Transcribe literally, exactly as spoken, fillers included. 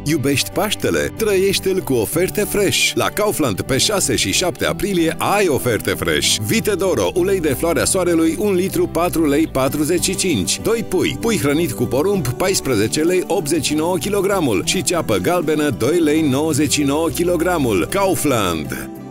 Iubești Paștele? Trăiește-l cu oferte fresh! La Kaufland pe șase și șapte aprilie ai oferte fresh. Vite Doro, ulei de floarea soarelui, un litru, patru lei patruzeci și cinci. doi pui, pui hrănit cu porumb, paisprezece lei optzeci și nouă kilogramul și ceapă galbenă, doi lei nouăzeci și nouă kilogramul. Kaufland!